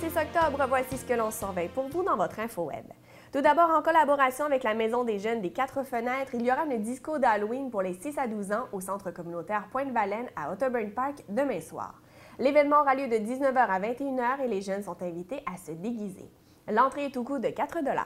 6 octobre, voici ce que l'on surveille pour vous dans votre info web. Tout d'abord, en collaboration avec la Maison des jeunes des Quatre Fenêtres, il y aura une disco d'Halloween pour les 6 à 12 ans au centre communautaire Pointe-Valène à Otterburn Park demain soir. L'événement aura lieu de 19h à 21h et les jeunes sont invités à se déguiser. L'entrée est au coût de 4 $.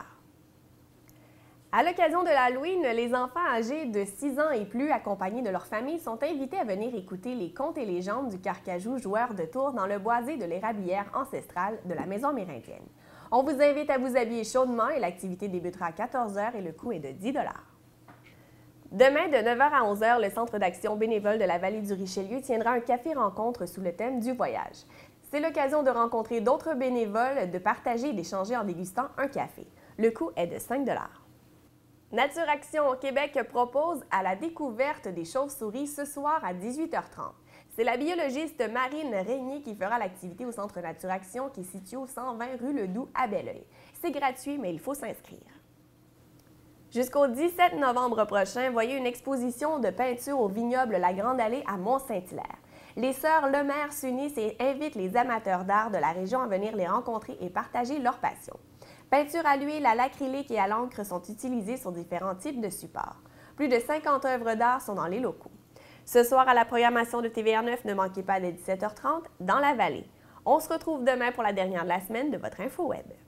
À l'occasion de l'Halloween, les enfants âgés de 6 ans et plus accompagnés de leur famille sont invités à venir écouter les contes et légendes du Carcajou joueur de tours dans le boisé de l'érablière ancestrale de la Maison amérindienne. On vous invite à vous habiller chaudement et l'activité débutera à 14h et le coût est de 10 $. Demain, de 9h à 11h, le Centre d'action bénévole de la Vallée du Richelieu tiendra un café-rencontre sous le thème du voyage. C'est l'occasion de rencontrer d'autres bénévoles, de partager et d'échanger en dégustant un café. Le coût est de 5 $. Nature Action au Québec propose à la découverte des chauves-souris ce soir à 18h30. C'est la biologiste Marine Régnier qui fera l'activité au Centre Nature Action qui est situé au 120 rue Ledoux à Belleuil. C'est gratuit, mais il faut s'inscrire. Jusqu'au 17 novembre prochain, voyez une exposition de peinture au vignoble La Grande Allée à Mont-Saint-Hilaire. Les sœurs Lemaire s'unissent et invitent les amateurs d'art de la région à venir les rencontrer et partager leur passion. Peinture à l'huile, à l'acrylique et à l'encre sont utilisées sur différents types de supports. Plus de 50 œuvres d'art sont dans les locaux. Ce soir, à la programmation de TVR9, ne manquez pas dès 17h30 dans la vallée. On se retrouve demain pour la dernière de la semaine de votre info web.